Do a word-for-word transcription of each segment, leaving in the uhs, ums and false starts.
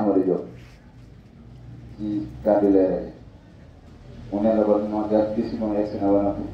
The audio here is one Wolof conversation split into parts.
Ahmadou Diop ci kàddu leeral mu ne la ba moo jar gis moom egsi na ba noppi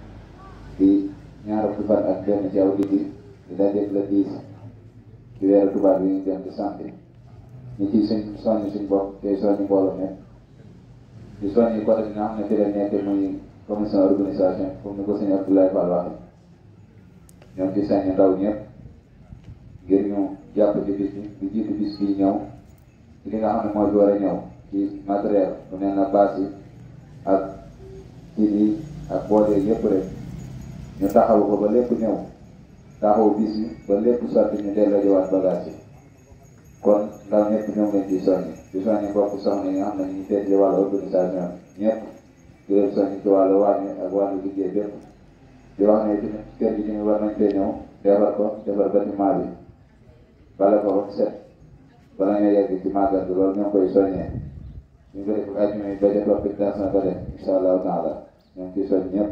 di ñaar fukki fan ak benn ci aw diggi di dajeeg la dix ci weeru tubaab bi ñu jëm di santé ñu ciy suñ soññi suñ bopp te soññi mbooloo ne di soññi côté bi nga xam ne fi la nekk muy commission organisation comme ni ko sëñ Abdoulaye Fall waxee ñoom ci sañ ndaw ñëpp ngir ñu jàpp ci bis bi di jiitu bis bi ñëw ci li nga xam ne moo fi war a ñëw ci matériel bu mel na bâche yi ak ci yi ak boodee yëpp rek ñu taxaw ko ba lépp ñëw taxaw bis bi ba lépp sotti ñu delloo jiwaat bagage yi kon ndaw ñëpp ñoom lañ ciy soññi di soññi mbokk soxna yi nga xam ne ñu ngi seet ci wàllu organisation ñëpp di leen soññi ci wàllu wàññi ak wàllu liggéey bépp di wax ne tamit kër gi tamit war nañ fee ñëw defar ko defar bâtiment bi bala ko ba set bala ñoo yegg ci màggal bi loolu ñoo koy soññee ñu ko def ajuma yi ba def organisation ba def incha allahu taala ñoo ngi ciy soññ ñëpp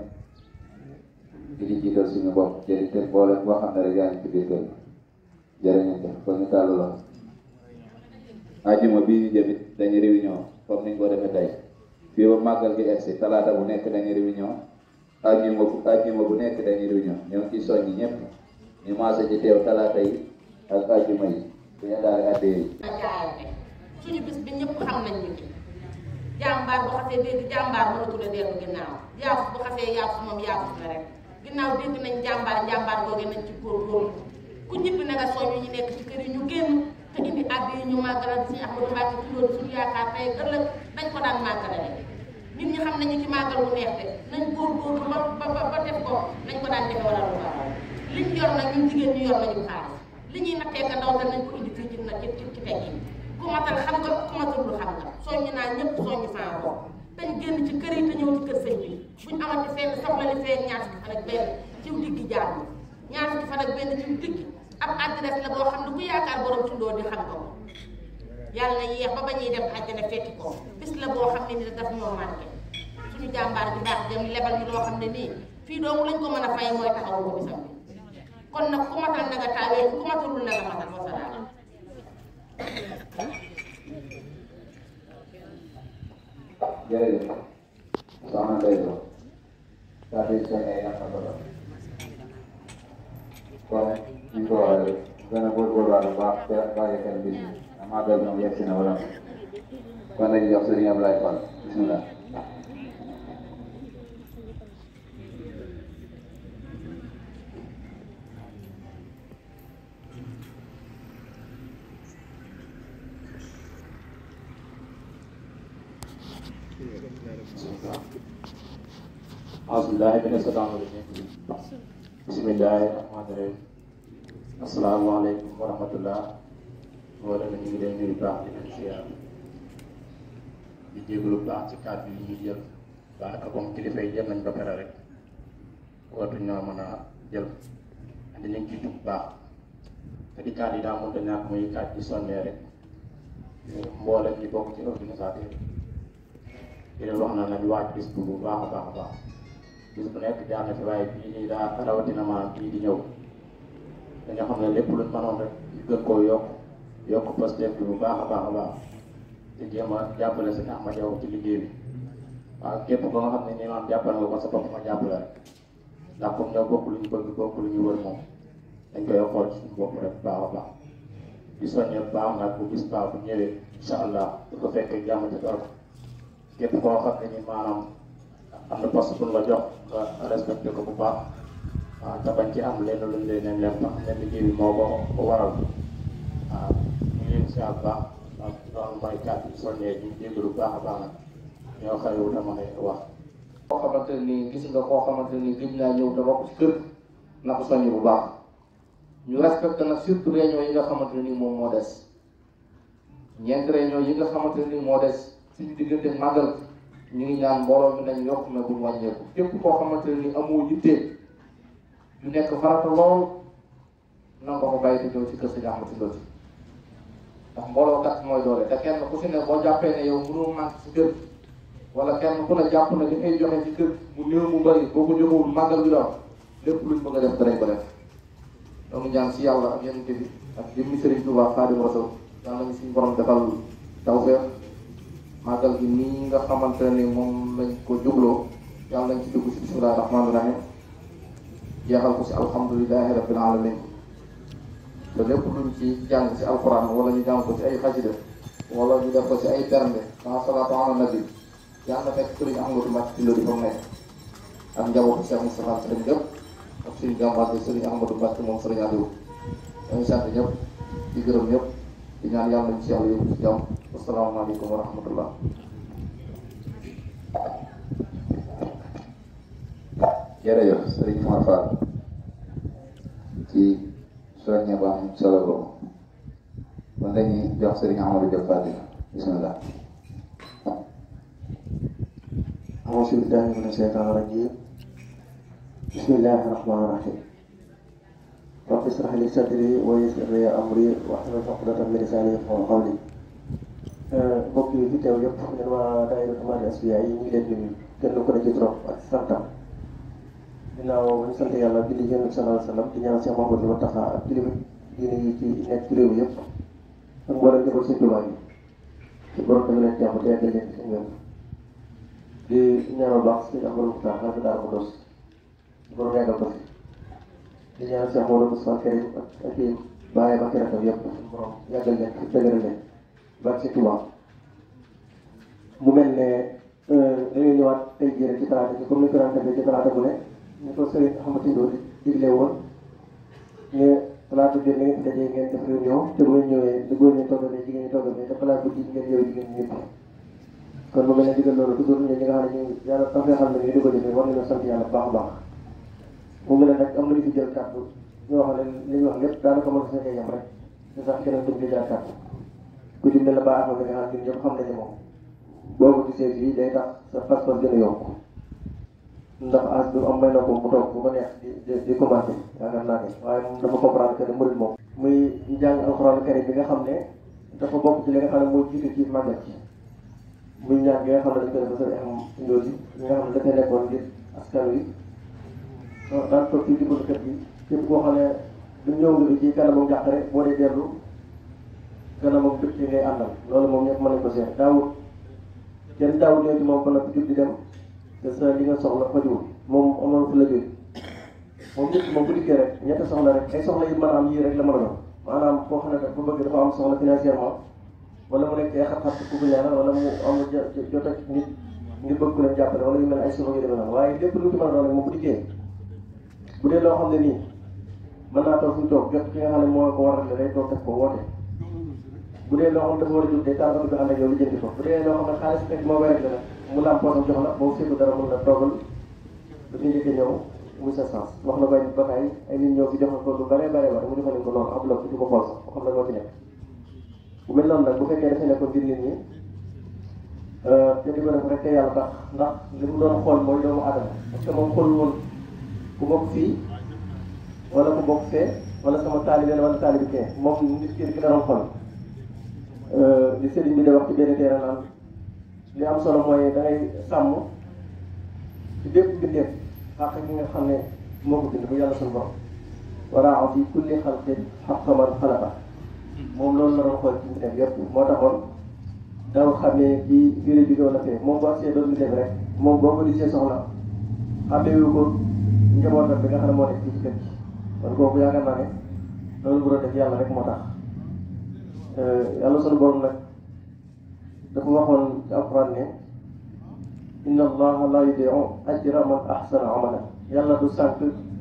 di ci jiital suñu bopp jëri te boole boo xam ne rek yaa ngi ci biir kër jërë ngeen def kon ñu tàll la ajuma bii ñu jëmit dañu réunion comme niñ ko defee tey fii ba màggal gi egsi talaata bu nekk dañu réunion ajuma bu ajuma bu nekk dañu réunion ñoo ngi ciy soññi ñëpp ñu maase ci teew talaata yi ak ajuma yi suñu daal addee yi suñu bis bi ñëpp xam nañ ñu jàmbaar bu xasee dégg jàmbaar mënatul a dellu ginnaaw yaafus bu xasee yaafus moom yaafus la rek ginnaaw dégg nañ jàmbaar jàmbaar googu nañ ci góorgóorlu ku ñibbi na nga soññu ñu nekk ci kër yi ñu génn te indi addi yi ñu màggalal suñu Ahmadou Mbacke ci loolu suñu yaakaar tey ëllëg dañ ko daan màggalale nit ñi xam nañu ci màggal bu neex de nañ góorgóorlu ba ba ba def ko nañ ko daan defe wala lu baax liñ yor nag ñun jigéen ñu yor nañu xaalis li ñuy nattee ka ndaw te nañ ko indi fii ci na ci ci teg yi ku matal xam nga ku matal lu xam nga soññi naa ñëpp soññi saa bopp dañ génn ci kër yi te ñëw ci kër sëñ bi buñ amati fenn soxla li fee ñaar fukki fan ak benn ciw diggi jaar ñaar fukki fan ak benn ciw diggi ab adresse la boo xam ne ku yaakaar borom tundoo di xam ko yàlla na yéex ba ba ñuy dem àjjana fekki ko bis la boo xam ne ni daf ñoo manqué suñu jàmbaar bi baax dem lebal ñu loo xam ne nii fii doomu lañ ko mën a fay mooy taxawu ko bisam bi kon nag ku matal na nga taawee ku matalul na nga matal wasalaam jërëjëf soxna Ndeye Lo kàddu yi soññee yi am na solo kon ñu ko waxee rek gën a góorgóorluwaat bu baax te bàyyi xel bis bi màggal moom yegg si na wala kon lañu jox Sëriñ Ablaye Fall bismillah Alhamdulillah bin Assalamualaikum Bismillahirrahmanirrahim Assalamualaikum warahmatullah wala ñu ngi leen nuyu baax di leen ziar di jégalu baax ci kàddu yi ñuy jël daanaka comme kilifa yi jël nañ ba pare rek wootu ñoo mën a jël andi nañ ci jub baax te di kàddu yi daa mënta ñàkk muy kàddu yi sonnee rek mboolem ñi bokk ci organisateur di leen wax na nañ waaj bis bu bu baax a baax a baax bis bu nekk jaar na fi waaye bii nii daa rawatina maanaam bii di ñëw dañoo xam ne lépp luñ mënoon rek ñu gën koo yokk yokk posté bi bu baax a baax a baax te jéem a jàppale sëñ Ahmad Jaw ci liggéey bi waaw képp ko nga xam ne nii maanaam jàppale nga ko sa bopp nga jàppale rek ndax comme ñoo bokk lu ñu bëgg bokk lu ñu wër moom dañ koy xool suñu bopp rek baax a baax di soññee baax nag bu gis baax bu ñëwee incha allah du ko fekkee jàmm ci torop képp koo xam ne nii maanaam am na poste bu la jox nga respecté ko bu baax waaw te bañ ci am lenn luñ lay leen leen tax ne liggéey bi moo ko ko waral waaw ñu leen si ak baax waaw loolu mooy kàddu yi soññee ñu jégalu baax a baax nag ñoo xëywu dama ne wax koo xamante ni gis nga koo xamante ni gëj naa ñëw te bokk ci kër na ko soññ bu baax ñu respecté nag surtout réunion yi nga xamante ni moom moo des ñeenti réunion yi nga xamante ni moo des suñu diggante màggal ñu ngi ñaan mbooloo mi nañ yokk mais buñ wàññeeku képp koo xamante ni amoo yittee yu nekk farata lool na nga ko bàyyi te ñëw ci kër si jàmm ci loolu ndax mbooloo kat mooy doole te kenn ku si ne boo jàppee ne yow mënoo màgg si kër wala kenn ku ne jàpp na li ngay joxe ci kër mu néew mu bari boo ko joxewul màggal bi doon lépp luñ bëgg a def danañ ko def donc ñaan si yàlla ak yenn bi ak jëmmi Sëriñ Tuubaa Xaadimu Rasuul yàlla nañu suñu borom defal tawfeex màggal gi nii nga xamante ne moom lañ ko jubloo yàlla nañ ci dugg si bismillahi rahmaani rahim jeexal ko si alhamdulilahi rabbil alamin te lépp luñ ci jàng si alquran wala ñu jàng ko si ay xasida wala ñu def ko si ay bernde sans salaatu ala nabi yàlla na fekk sëriñ Ahmadou Mbacké Sylla di fa mu nekk ak njabootu Cheikh Moustapha sëriñ ñëpp ak suñu jàmbaar bi sëriñ Ahmadou Mbacké moom sëriñ Aliou dañu sant ñëpp di gërëm ñëpp di ñaan yàlla nañu si yàlla yóbbu si jàmm asalaamaaleykum wa rahmatullah. jërëjëf Serigne Mor Fall ci soññe bu am solo boobu kon dañuy jox Serigne Amadou Diop Fatick bismillah. auzu billaahi mina shaytaani rajiim bismillaahi rahmaani rahiim rabbi ishrah li sadri wa yassir li amri wahlul uqdatan min lisaani yafqahu qawli. mbokk yi fi teew yëpp ñun waa daayira Himadatul Asfiyahi yi ñu ngi leen di nuyu kenn ku ne ci trop ak santam. ginnaaw ba ñu sant yàlla julli ci Yonent bi sallallahu alayhi wa sallam di ñaan Cheikh Mouhamadou Mountakha ak kilifa diine yi ci nekk ci réew yëpp ak mboolem jëfal Sëñ Tuubaa yi ci borom tamit leen jàmm te yàggal leen ci seen yoon di ñaanal baax Sëñ Ahmadou Mokhtar xalifa Daaru Xudoos borom yàggal ko fi di ñaanal Cheikh Mouhamadou Moustapha Karim ak ak i bàyyi ba kirakam yëpp borom yàggal leen ci dëgëral leen baax Sëñ Tuubaa mu mel ne dañuy ñëwaat tey jii rek ci talaata bi comme ni ko daan defee ci talaata bu ne ñu ko Sëriñ Ahmadou Tindo digle woon ne talaata bi ngeen fi dajee ngeen def réunion te bu ngeen ñëwee di góor ñi toggalee jigéen ñi toggalee te balaa guddi ngeen yow jigéen ñi ñëpp kon mu mel ne digal loolu toujours ñi nga xam ne ñu yàlla tax nga xam ne ñu di ko defee war nañoo sant yàlla bu baax a baax mu mel ne nag am na ñu fi jël kàddu ñoo xam ne li ñu wax lépp daanaka mën na see yem rek te sax keneen duñ jël kàddu ku ci mel ne baax na nga xam ne ñun ñëpp xam nañu moom boo ko gisee fii day tax sa passeport gën a yokk ndax as bi am may na ko mu toog bu ko neex di di di commencé yaakaar naa ne waaye moom dafa comprendre que ne murid moom muy njàng alxuraan karim bi nga xam ne dafa bokk ci li nga xam ne moo jiitu ci màggal ci muy ñaan gi nga xam ne dañ ko def sëriñ am indoo yi ñi nga xam ne dafay nekkoon ngir askan wi daan toog fii ci buntu kër gi képp koo xam ne du ñëw nga ci kanamam jàqare boo dee dellu kanamam bëcc ngay àndal loolu moom ñëpp mën nañ ko seet daawut kenn daawut ñëw ci moom ba noppi jug di dem te sa li nga soxla fajuwul moom amoon fu la jóge moom nit moom bu dikkee rek ñetti soxla rek ay soxla yi mën a am yii rek la mën a doon maanaam koo xam ne dafa bëgg dafa am soxla financièrement wala mu nekk ay xat-xat ku ko ñaanal wala mu am jot ak nit ngir bëgg ku leen jàppale wala yu mel ay soxla yu demee noonu waaye lépp lu ci mën a doon rek moom bu dikkee bu dee loo xam ne nii mën naa toog fu ñu toog jot ki nga xam ne moo ko war a day toog def ko woote bu dee loo xam ne dafa war a jur day taal oto bi ànd ak yow li jëndi ko bu dee loo xam ne xaalis fekk moo koy rek la mu laam poosam jox la boo seetlu dara mën la toogal ba ñu njëkkee ñëw muy sa sens wax na bay ba tey ay nit ñëw fi jox ko lu bare bare bare mu defal ko noonu am la ko di ko xool sax boo xam ne moo ci nekk bu mel noonu nag bu fekkee dafay nekkoon ngir nit ñi te di ko def rek te yàlla tax ndax li mu doon xool mooy doomu aadama parce que moom xool woon ku bokk fii wala ku bokk fee wala sama taalibe wala taalibe kee moom nit ki ki da doon xool li sëriñ bi de wax ci benn teere naan li am solo mooy da ngay sàmm ci bépp bindeef xàq gi nga xam ne moo ko bind bu yàlla suñu borom waraaw fi kulli xalqin xaqqa man xalaqa moom loolu la doon xool ci bindeef yëpp moo taxoon daw xamee ci biir bi doon la fee moom boo see doon bindeef rek moom boo ko gisee soxla xameewu ko njabootam bi nga xam ne moo nekk fii ci kër gi kon kooku yaakaar naa ne loolu bu doon def yàlla rek moo tax yàlla suñu borom nag dafa waxoon ci alquran ne inna allaha la yudiu ajra man ahsana amalan yàlla du sànq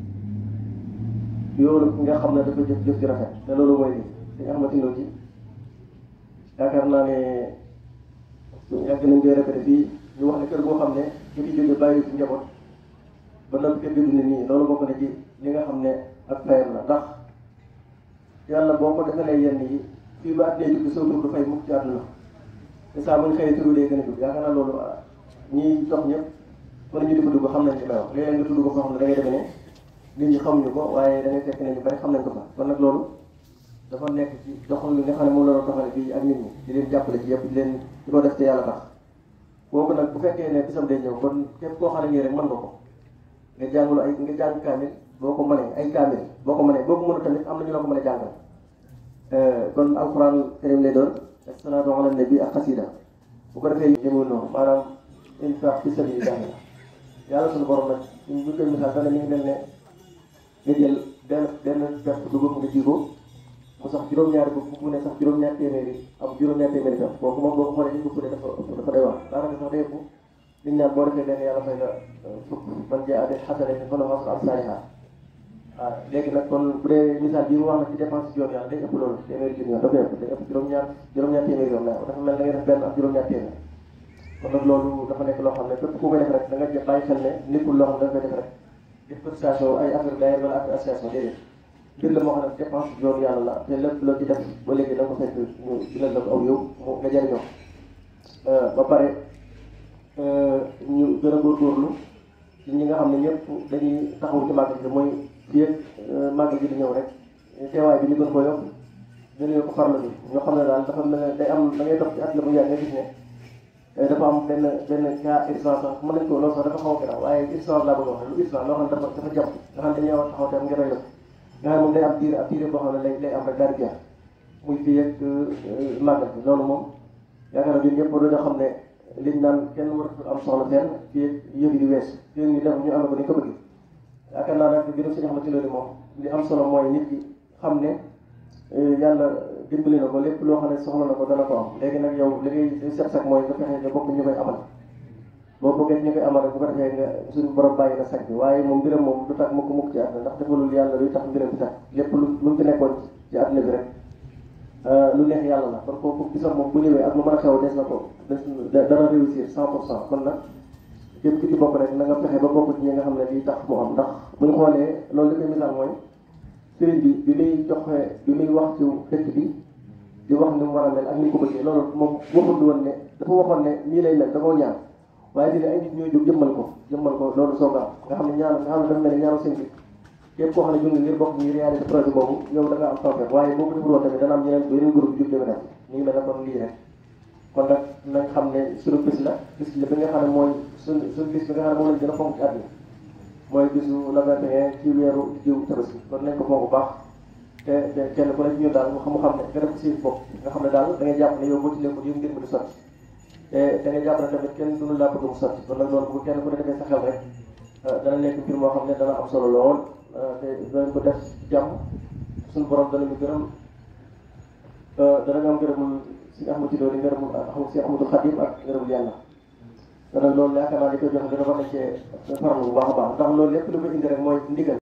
yoolu ki nga xam ne dafa jëf jëf ji rafet te loolu mooy lii dañu xamante ni ci yaakaar naa ne yàgg nañ koy répété fii ñu wax ne kër goo xam ne ki fi jóge bàyyi fi njaboot ba noppi kër gi dund nii loolu bokk na ci li nga xam ne ak fayam la ndax yàlla boo ko defalee yenn yi fii ba at lay jug soo tur du fay mukk ci àdduna te saa buñ xëyee turu dee gën a jug yaakaar naa loolu ñiy dox ñëpp mën nañu di ko dugg xam nañ li may wax léeg-léeg nga tudd ko foo xam ne da ngay defe ne nit ñi xamuñu ko waaye da ngay fekk ne ñu bari xam nañ ko fa kon nag loolu dafa nekk ci doxal li nga xam ne moom la doon doxale fii ak nit ñi di leen jàppale ci yëpp di leen di ko def te yàlla tax kooku nag bu fekkee ne bisam day ñëw kon képp koo xam ne nii rek mën nga ko nga jàngulu ay nga jàng kaamil boo ko mënee ay kaamil boo ko mënee boo ko mënu tamit am na ñu la ko mën a jàngal kon alquran karim lay doon salaatu ala nabi ak xasida bu ko defee jëmul noonu maanaam infaq fi sabilillah yàlla suñu borom nag ñu bu koy misaal dana mi ngi mel ne nga jël benn benn pepp dugub nga ji ko mu sax juróom-ñaari bu mu ne sax juróom-ñaari téeméeri am juróom-ñaari téeméeri pepp kooku moom boo ko xoolee ñu ko dafa dafa doy wax daanaka sax day ëpp liñ naan boo defee benn yàlla fay la fukk man jaa bil hasanati falahu ashru amsaalihaa waaw léegi nag kon bu dee misaal bi mu wax na ci dépense yoon yàlla day ëpp loolu téeméeri junni yoon da koy ëpp day ëpp juróom-ñaar juróom-ñaar téeméeri yoon la dafa mel da ngay def benn ak juróom-ñaar téeméer kon nag loolu dafa nekk loo xam ne képp ku koy def rek da nga jël bàyyi xel ne nekkul loo xam ne da nga koy def rek def cotisation ay affaire d'ailleurs wala affaire association déedéet mbir la moo xam ne dépense yoon yàlla la te lépp loo ci def ba léegi da nga ko fekk ñu dina la ko aw yow mu nga jëriñoo ba pare ñu gën a góorgóorlu ci ñi nga xam ne ñëpp dañuy taxaw ci màggal gi mooy fii ak màggal gi di ñëw rek teewaay bi ñu gën ko yokk gën a yokk farlu bi ñoo xam ne daal dafa mel ne day am da ngay dox ci at la bu yàgg nga gis ne dafa am benn benn cas urgence sax mën nañ ko loolu sax dafa xaw a garaaw waaye urgence laa bëgg a wax lu urgence loo xam ne dafa dafa jàpp nga xam ne dañuy wax taxaw te am ngir rek la nga xam ne moom day am diir ab diir boo xam ne lay lay am rek daal di jeex muy fii ak màggal bi loolu moom yaakaar naa ñun ñëpp dañoo xam ne liñ naan kenn waratul am soxla fenn fii ak yëg di wees fii ñu def ñu am ko ni ko bëgg yaakaar naa nag gërëm si xamante loolu moom li am solo mooy nit ki xam ne yàlla dimbali na ko lépp loo xam ne soxla na ko dana ko am léegi nag yow li ngay set sax mooy nga fexe nga bokk ñu koy amal boo bëggee ñu koy amal rek bu ko defee nga suñu borom bàyyi na sax bi waaye moom mbiram moom du tax mukk mukk ci àdduna ndax defalul yàlla luy tax mbiram bi tax lépp lu lu ci nekkoon ci àdduna bi rek lu neex yàlla la kon kooku gisam moom bu ñëwee ak lu mën a xew des na ko des dana réussir cent pour cent kon nag képp ki ci bokk rek na nga fexe ba bokk ci ñi nga xam ne lii tax mu am ndax bu ñu xoolee loolu li koy misaal mooy sëriñ bi bi muy joxe bi muy wax ci dëkk bi di wax ni mu war a mel ak ni ko bëggee loolu moom waxul woon ne dafa waxoon ne nii lay mel da koo ñaan waaye dina ay nit ñooy jóg jëmmal ko jëmmal ko loolu soog a am nga xam ne ñaan nga xam ne dafa mel ne ñaanu sëñ bi képp koo xam ne jóg ngir bokk ñi réaliser projet boobu yow da nga am tawfeex waaye boobu deful woon tamit dana am ñeneen yeneen groupe jóg deme def ñu ngi mel ne kon lii rek kon nag nañ xam ne suñu bis la bis la bi nga xam ne mooy suñu suñu bis bi nga xam ne moom lañ gën a fonk ci àdduna mooy bisu le vingt et un ci weeru jiw tabaski kon nañ ko fonk bu baax te te kenn ku ne ci ñun daal mu xam mu xam ne nga def si bopp nga xam ne daal da ngay jàpp ne yow boo ci lekkul yow ngir mu di sotti te da ngay jàpp ne tamit kenn duñu laa bëgg mu sotti kon nag loolu bu kenn ku ne defee sa xel rek dana nekk mbir moo xam ne dana am solo lool te danañ ko def jàmm suñu borom danañu gërëm danañu am gërëmul si Ahmadu Tidiane yi ngërëmul si Ahmadul Xadim ak ngërëmul yàlla te nag loolu yaakaar naa li koy joxe dina war nañ cee farlu bu baax a baax ndax loolu lépp lu koy indi rek mooy ndigal